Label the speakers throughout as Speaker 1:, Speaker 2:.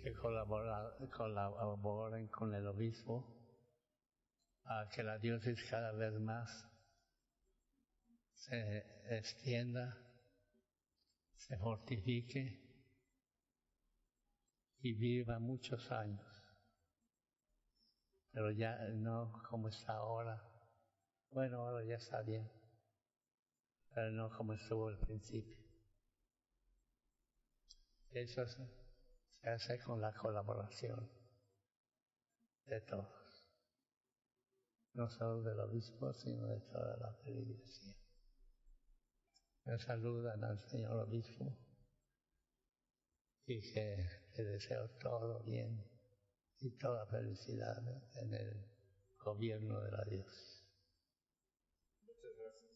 Speaker 1: que colaboren con el obispo a que la diócesis cada vez más se extienda, se fortifique y viva muchos años. Pero ya no como está ahora. Bueno, ahora ya está bien, pero no como estuvo al principio. Eso se hace con la colaboración de todos, no solo del obispo, sino de toda la feligresía. Me saludan al señor obispo y que le deseo todo bien y toda felicidad en el gobierno de la diócesis.
Speaker 2: Muchas gracias.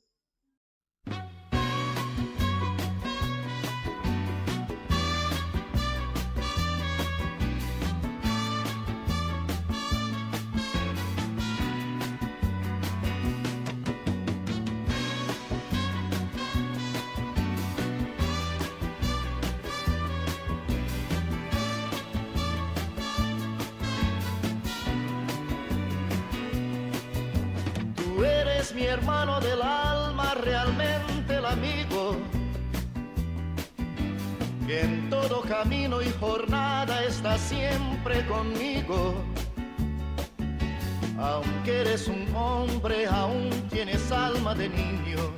Speaker 3: Mi hermano del alma, realmente el amigo, que en todo camino y jornada está siempre conmigo. Aunque eres un hombre, aún tienes alma de niño.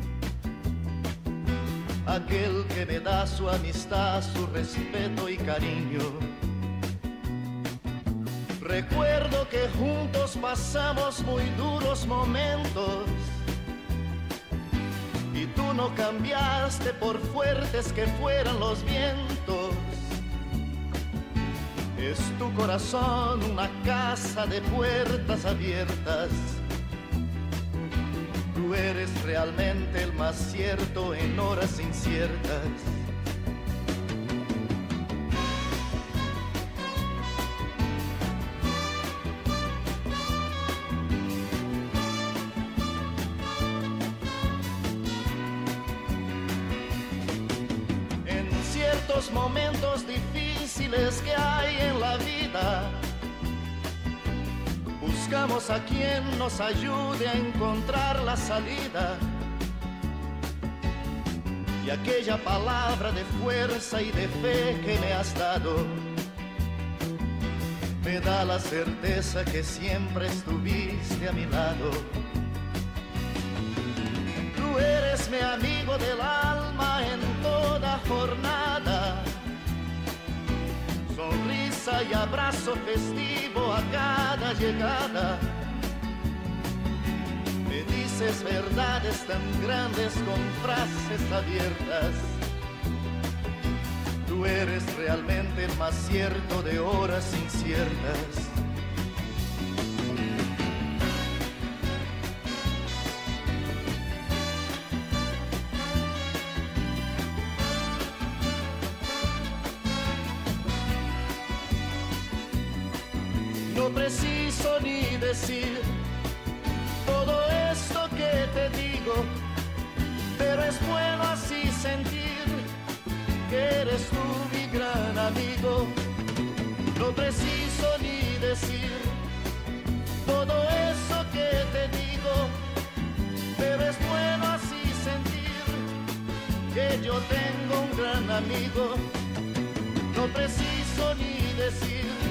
Speaker 3: Aquel que me da su amistad, su respeto y cariño. Recuerdo que juntos pasamos muy duros momentos y tú no cambiaste por fuertes que fueran los vientos. Es tu corazón una casa de puertas abiertas. Tú eres realmente el más cierto en horas inciertas. Momentos difíciles que hay en la vida, buscamos a quien nos ayude a encontrar la salida. Y aquella palabra de fuerza y de fe que me has dado me da la certeza que siempre estuviste a mi lado. Tú eres mi amigo del alma en toda jornada, sonrisa y abrazo festivo a cada llegada. Me dices verdades tan grandes con frases abiertas. Tú eres realmente el más cierto de horas inciertas. No preciso ni decir todo esto que te digo, pero es bueno así sentir que eres tú mi gran amigo. No preciso ni decir todo eso que te digo, pero es bueno así sentir que yo tengo un gran amigo. No preciso ni decir